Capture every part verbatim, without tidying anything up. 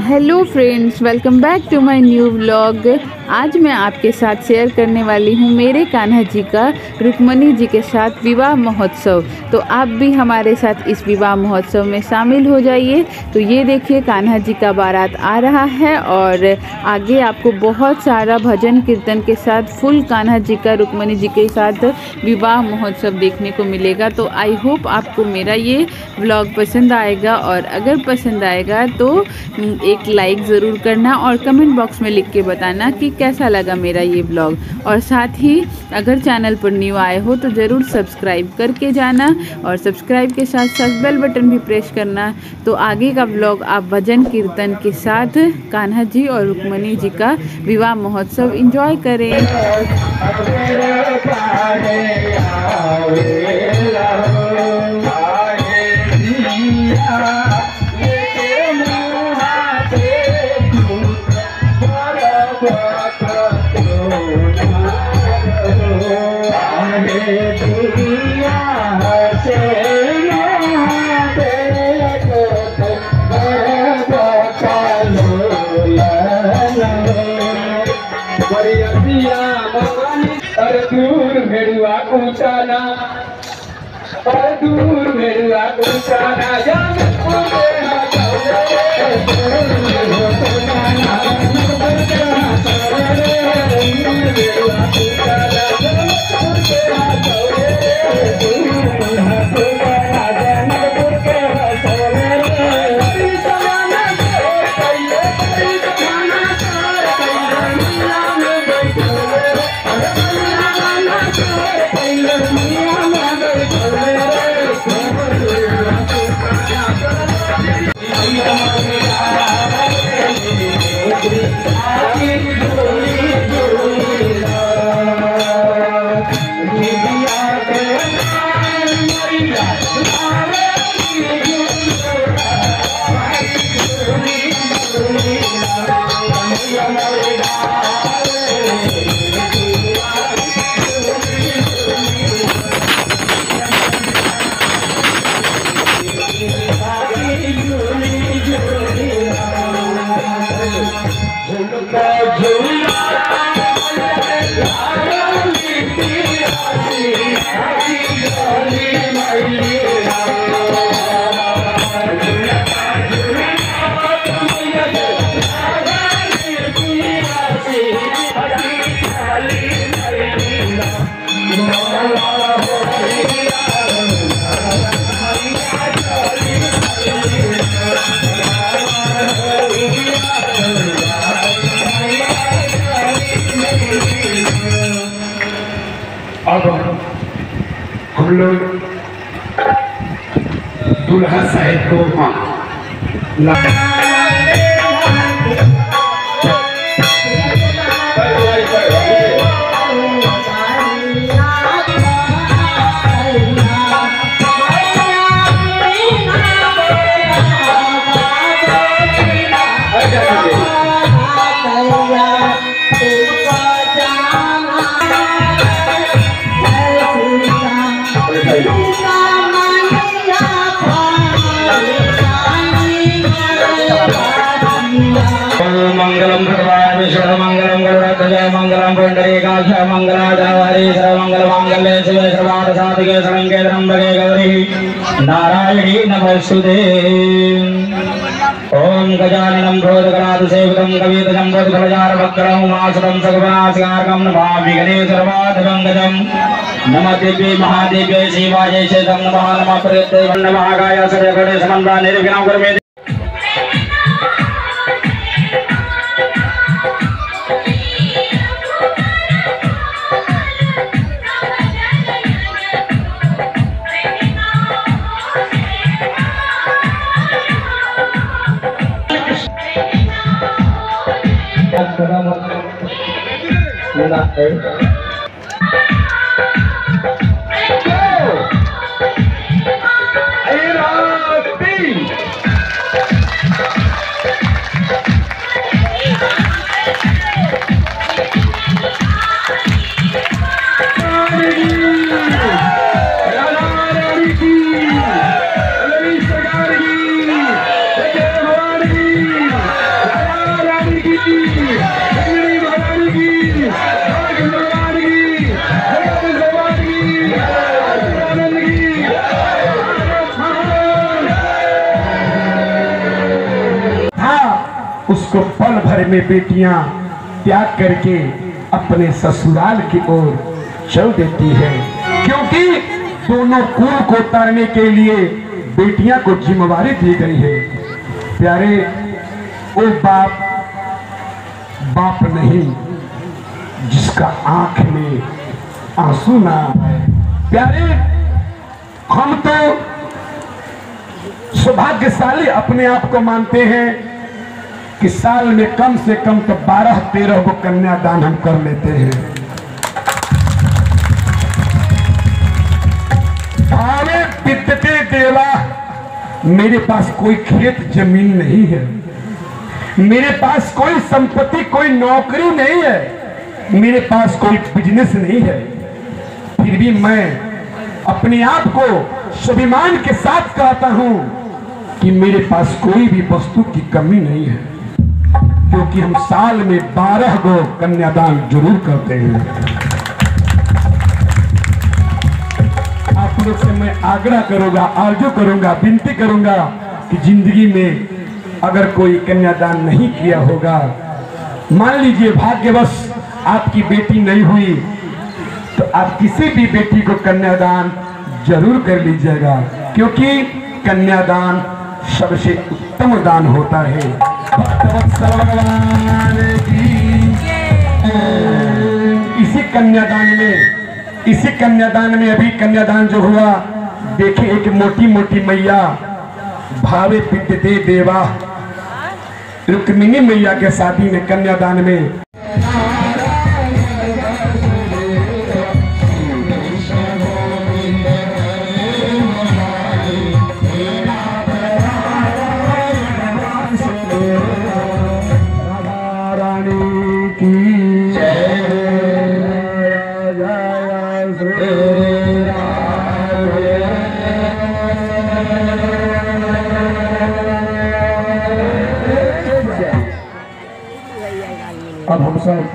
Hello friends, welcome back to my new vlog. आज मैं आपके साथ शेयर करने वाली हूँ मेरे कान्हा जी का रुक्मणी जी के साथ विवाह महोत्सव। तो आप भी हमारे साथ इस विवाह महोत्सव में शामिल हो जाइए। तो ये देखिए कान्हा जी का बारात आ रहा है और आगे आपको बहुत सारा भजन कीर्तन के साथ फुल कान्हा जी का रुक्मणी जी के साथ विवाह महोत्सव देखने को मिलेगा। तो आई होप आपको मेरा ये व्लॉग पसंद आएगा, और अगर पसंद आएगा तो एक लाइक ज़रूर करना और कमेंट बॉक्स में लिख के बताना कि कैसा लगा मेरा ये ब्लॉग। और साथ ही अगर चैनल पर न्यू आए हो तो ज़रूर सब्सक्राइब करके जाना, और सब्सक्राइब के साथ साथ बेल बटन भी प्रेस करना। तो आगे का ब्लॉग आप भजन कीर्तन के साथ कान्हा जी और रुक्मणी जी का विवाह महोत्सव एंजॉय करें। अरे दूर भेड़ुआ ऊंचाना, अरे दूर भेड़ुआ ऊंचाना जान अब हम लोग दुल्हा साहिब को मंगलम भगवान विष्णु मंगलम गरुड़ध्वज मंगलम पुंडरीकाक्ष मंगलाधारी सर्वमंगल मांगल्ये शिवे सर्वार्थ साधिके शरण्ये त्र्यंबके गौरी नारायणी नमोस्तुते। ओम गजाननं भूतगणाधिसेवितं कवितजं भूतफलचारुभद्रं उमासुतं सगुणासिकारकं नमामि गणेशसर्वाधिपङ्कजं। नमः देवी महादेव्यै शिवायै चेदं नमः नमः प्रकृत्यै नमः गाय सर्वगुणे समन्वय निर्विघ्नं कुरु मे। उसको पल भर में बेटियां त्याग करके अपने ससुराल की ओर चल देती है, क्योंकि दोनों कुल को तारने के लिए बेटियां को जिम्मेवारी दी गई है। प्यारे, वो बाप बाप नहीं जिसका आंख में आंसू ना आए। प्यारे, हम तो सौभाग्यशाली अपने आप को मानते हैं कि साल में कम से कम तो बारह तेरह को कन्यादान हम कर लेते हैं। भावे विद्यते देवा, मेरे पास कोई खेत जमीन नहीं है, मेरे पास कोई संपत्ति, कोई नौकरी नहीं है, मेरे पास कोई बिजनेस नहीं है, फिर भी मैं अपने आप को स्वाभिमान के साथ कहता हूं कि मेरे पास कोई भी वस्तु की कमी नहीं है, क्योंकि हम साल में बारह गो कन्यादान जरूर करते हैं। आप लोग से मैं आग्रह करूंगा, आरजू करूंगा, विनती करूंगा कि जिंदगी में अगर कोई कन्यादान नहीं किया होगा, मान लीजिए भाग्यवश आपकी बेटी नहीं हुई, तो आप किसी भी बेटी को कन्यादान जरूर कर लीजिएगा, क्योंकि कन्यादान सबसे उत्तम दान होता है। इसी कन्यादान में इसी कन्यादान में अभी कन्यादान जो हुआ, देखिए एक मोटी मोटी मैया भावे विद्यते देवा, रुक्मिणी मैया के शादी में कन्यादान में अब हम सब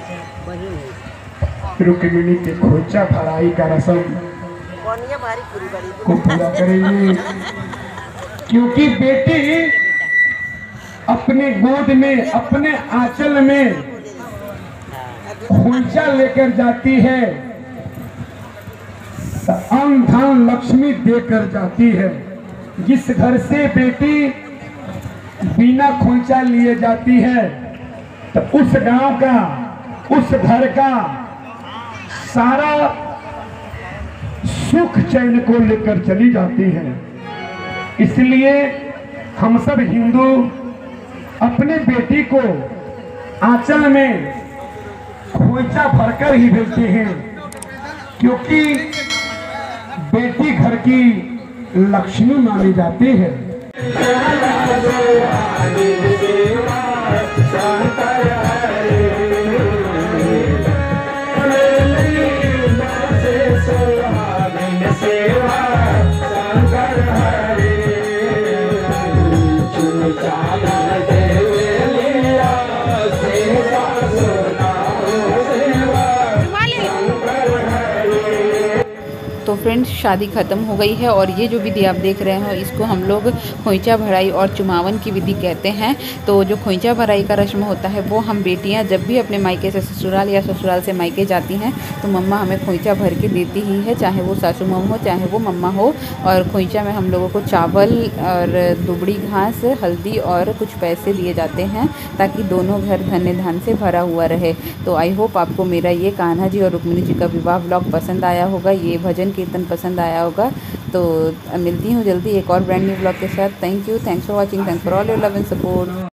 रुक्मिणी के खोचा भराई का रस्म को पूरा करेंगे, क्योंकि बेटी अपने गोद में, अपने आंचल में खोचा लेकर जाती है, अन्न धन लक्ष्मी देकर जाती है। जिस घर से बेटी बिना खोचा लिए जाती है, तो उस गांव का, उस घर का सारा सुख चैन को लेकर चली जाती है। इसलिए हम सब हिंदू अपने बेटी को आंचल में खोइचा भरकर ही भेजते हैं, क्योंकि बेटी घर की लक्ष्मी मानी जाती है। तो फ्रेंड्स, शादी ख़त्म हो गई है और ये जो विधि आप देख रहे हो, इसको हम लोग खोइचा भराई और चुमावन की विधि कहते हैं। तो जो खोइचा भराई का रस्म होता है, वो हम बेटियां जब भी अपने मायके से ससुराल या ससुराल से मायके जाती हैं, तो मम्मा हमें खोइचा भर के देती ही है, चाहे वो सासू मम हो, चाहे वो मम्मा हो। और खोइचा में हम लोगों को चावल और दुबड़ी घास, हल्दी और कुछ पैसे दिए जाते हैं, ताकि दोनों घर धन्य धान से भरा हुआ रहे। तो आई होप आपको मेरा ये कान्हा जी और रुक्मिणी जी का विवाह ब्लॉग पसंद आया होगा, ये भजन कीर्तन पसंद आया होगा। तो मिलती हूँ जल्दी एक और ब्रांड न्यू ब्लॉग के साथ। Thank you, thanks for watching, thanks for all your love and support.